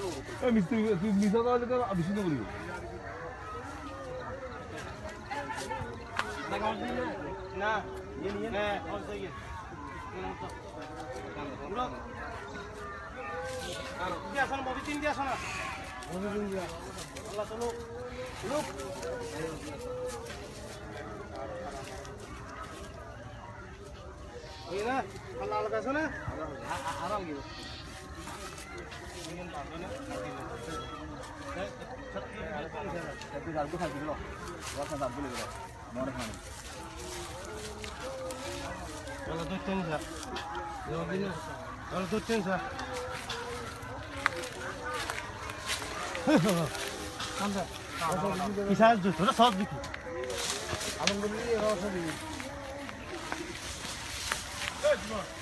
মিস্ত্রি তুই মিশা তাহলে তো বেশি তো বলিব না হ্যাঁ dia sana mau bikin dia sana. Mau bikin dia. Allah tolong. Look. Ini na, Allah lagi sana. Aram gitu. Ingin apa na? Tapi darbu khas dulu. Wasa darbu lagi. Mau mana? Kalau tu tensa. Yo gini. Kalau tu tensa. Kisah itu sudah sahut bikin. Alhamdulillah, alhamdulillah.